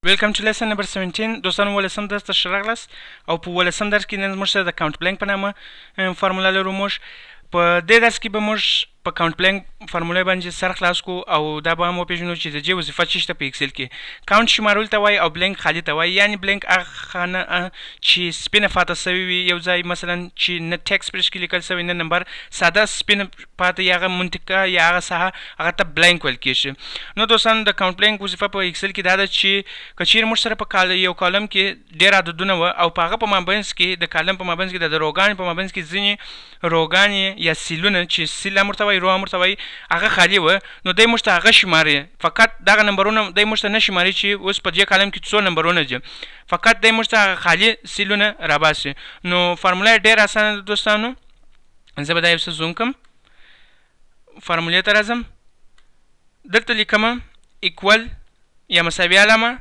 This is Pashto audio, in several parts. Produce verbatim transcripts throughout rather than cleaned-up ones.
Welcome to lesson number seventeen. دوستانو ولسم درس ته ښه راغلاست او په ولسم درس کې نن زموږ سره د کاونټ بلینک په نامه فارموله لرو. موږ په دې درس کې به موږ په کاونټ بلینک فارموله باندې سر خلاص کو او دا به هم وپېژنو چې د دې وظیفه څه شته په اکسل کې. کاونټ شمارل ته وایي او بلینک خالي ته وایي، یعنې بلینک هغه خانه چې سپینه پاته سوې وي یو ځای، مثلا چې نه ټکس پرې کې لیکل سوی نه نمبر، ساده سپینه پاته یا هغه منطقه یا هغه ساحه، هغه ته بلینک ویل کېږي. نو دوستان د کاونټ بلینک وظیفه په اکسل کې دا ده چې که چیرې موږ سره په یو کالم کې ډېر عددونه وه او په هغه په مابینځ کې د کالم په مابینځ کې د روګانې په مابینځ کې ځینې روګانې یا سیلونه چې سیل هم ورته وایي رو هم ورته وایي هغه خالي وه، نو دی موږ ته هغه شماري. فقط دغه نمبرونه دی موږ ته نه شماري چې اوس په دې کالم کې څو نمبرونه دي، فقط دی موږ ته هغه خالي سیلونه راباسي. نو فارموله یې ډېر اسانه ده دوستانو. زه به دا یو څه زوم کړم، فارمولې ته راځم، دلته لیکمه ایکول یا مساوي علامه،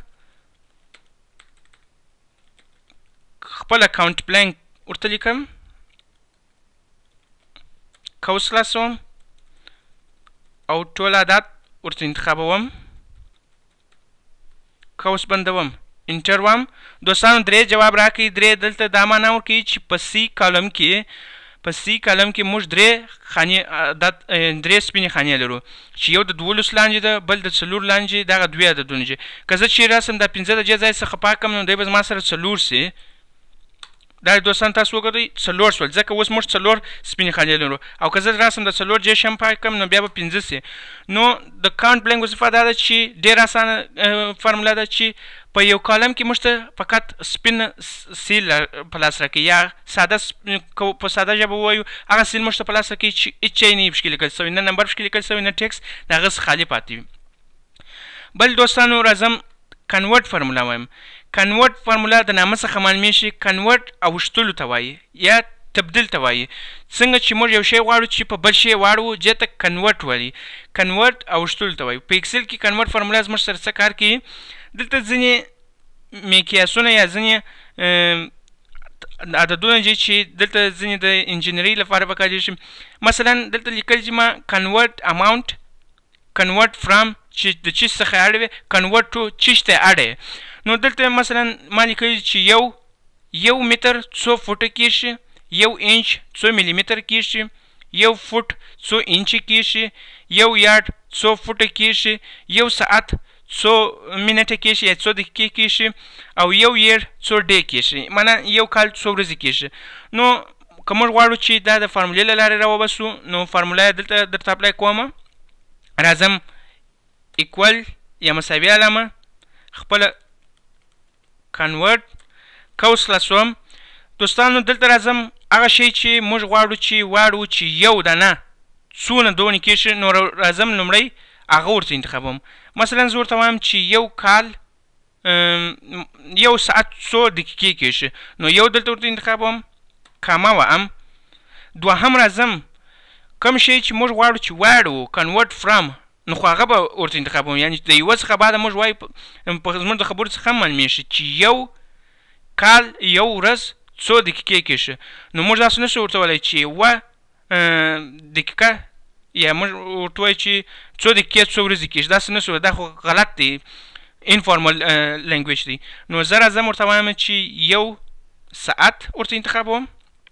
خپله کاونټ بلینک ورته لیکم، قوس خلاصوم او ټول عدد ورته انتخابوم، قوس بندوم، انټر وم. دوستانو درې جواب راکوي. درې دلته دا معنا ورکوي چې په سی کالم کې په سی کالم کې موږ درې خانې عدد درې سپینې خانې لرو چې یو د دولس لاندې ده، بل د څلور لاندې، دغه دوې عددونه دي. که زه چیرې راسم دا پنځه د دې ځای څخه پاک کړم نو دی به زما سره څلور سي. دا دوستان تاسو وګورئ څلور شول، ځکه اوس موږ څلور سپینې خانې لرو، او که زه راسم د څلور جې شم پاک کړم نو بیا به پنځه سي. نو د کاونټ بلینک وظیفه دا ده چې ډېره اسانه فارموله ده چې په یو کالم کې موږ ته فقط سپین سیل په لاس راکوي، یا ساده په ساده ژبه ووایو هغه سیل موږ ته په لاس راکوي چې هېڅ شی نه وي پکښې لیکل سوی، نه نمبر پکښې لیکل سوی، نه ټکس، د هغه څه خالي پاتې وي. بل دوستانو راځم کنورټ فارموله وایم. کنورټ فارموله د نامه څخه معلومیږي، کنورټ اوښتلو ته وایي یا تبدیل ته وایي. څنګه چې موږ یو شی غواړو چې په بل شی واړو دې ته کنورټ وایي. کنورټ اوښتلو ته وایي. په اکسل کې کنورټ فارموله زموږ سره څه کار کوي؟ دلته ځینې میقیاسونه یا ځینې عددونه دي چې دلته ځینې د انجینرۍ لپاره پکارېږي. مثلا دلته لیکل دي ما کنورټ اماونټ، کنورټ فرام چې د چیز څخه اړ وي، کنورټ ټو چیز ته اړ یې. نو دلته مثلا ما لیکلي چې یو یو متر څو فوټه کېږي، یو انچ څو ملي متر کېږي، یو فوټ څو انچه کېږي، یو یارډ څو فوټه کېږي، یو ساعت څو منټه کېږي یا څو دقیقې کېږي، او یو ییر څو ډې کېږي، معنی یو کال څو ورځې کېږي. نو که موږ غواړو چې دا د فارمولې له لارې راوباسو نو فارموله یې دلته درته اپلای کومه. راځم ایکول یا مساوي علامه، خپله کنورټ، قوس خلاصوم. دوستانو دلته راځم هغه شی چې موږ غواړو چې واړو چې یو دانه څونه دونې کېږي، نو راځم لومړی هغه ورته انتخابوم. مثلا زه ورته وایم چې یو کال یو ساعت څو دقیقې کېږي، نو یو دلته ورته انتخابوم، کاما وایم. دوهم راځم کوم شی چې موږ غواړو چې واړو کنورټ فرام، نو خو هغه به ورته انتخابوم، یعنې د یوه څخه بعد موږ وایو په زموږ د خبرو څخه هم معلومېږي چې یو کال یو ورځ څو دقیقې کېږي. نو موږ داسې نشو ورته ویلی چې یوه دقیقه یا موږ ورته وایو چې څو دقیقې څو ورځې کېږي، داسې نشو، دا خو غلط دی، انفارمل لینګویج دی. نو زه راځم ورته وایم چې یو ساعت ورته انتخابوم،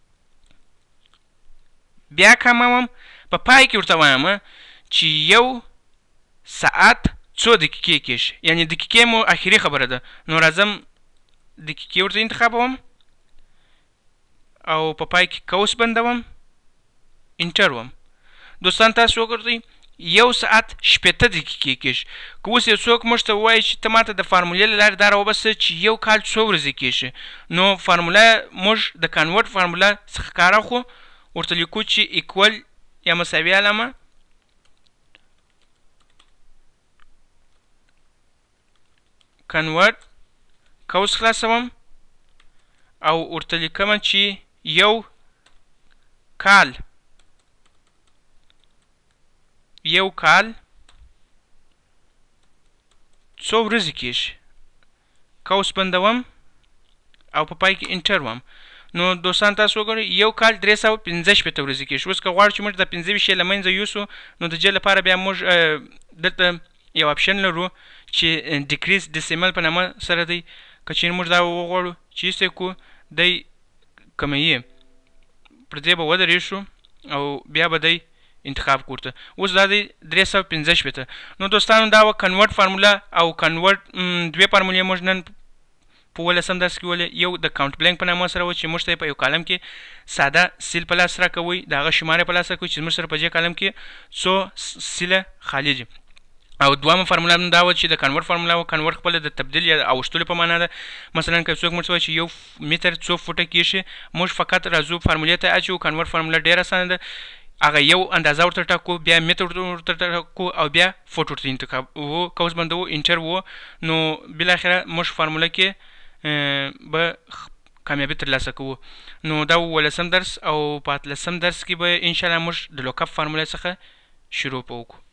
بیا کموم، په پای کې ورته وایم چې یو ساعت څو دقیقې کېږي، یعنې دقیقې مو اخري خبره ده. نو راځم دقیقې ورته انتخابوم او په پای کې قوس بندوم، انټر وم. دوستان تاسو وګورئ یو ساعت شپېته دقیقې کېږي. که اوس یو څوک موږ ته ووایي چې ته ماته د فارمولې له لارې دا راوباسه چې یو کال څو ورځې کېږي، نو فارموله موږ د کنورټ فارموله څخه کار اخلو، ورته لیکو چې ایکول یا مساوي علامه، کنورټ، قوس خلاصوم او ورته لیکم چې یو کال یو کال څو ورځې کېږي، قوس بندوم او په پای کې انټر وم. نو دوستان تاسو وګورئ یو کال درې سوه پنځه شپېته ورځې کېږي. اوس که غواړو چې موږ د پنځه ویشت یې له منځه یوسو نو د دې لپاره بیا موږ دلته یو اپشن لرو چې ډیکریز ډیسیمل په نامه سره دی. که چېرې موږ دا وغواړو چې ایسته کړو دی کموي پر دې به ودرېږو او بیا به دی انتخاب کړو ورته. اوس دا دی درې سوه پنځه شپېته. نو دوستانو دا وه کنورټ فارموله او کنورټ دوې فارمولې موږ نن په اوولسم درس کې ولې. یو د کاونټ بلینک په نامه سره و چې موږ ته په یو کالم کې ساده سیل په لاس راکوئ، د هغه شماره په لاس راکوئ چې زموږ سره په دې کالم کې څو سیله خالي دي. او دوامه فارموله هم دا وه چې د کنورټ فارموله وه. کنورټ خپله د تبدیل یا اوښتلو په معنا ده. مثلا که څوک موږ ته وایي چې یو متر څو فوټه کېږي، موږ فقط راځو فارمولې ته اچوو. کنورټ فارموله ډېره اسانه ده. هغه یو اندازه ورته ټاکو، بیا متر ورته ټاکو او بیا فوټ ورته انتخاب و کوس بندوو انټر و. نو بالاخره موږ فارموله کې به کامیابي ترلاسه کوو. نو دا اوولسم درس او په اتلسم درس کې به انشاءالله موږ د لوکاپ فارموله څخه شروع به وکړو.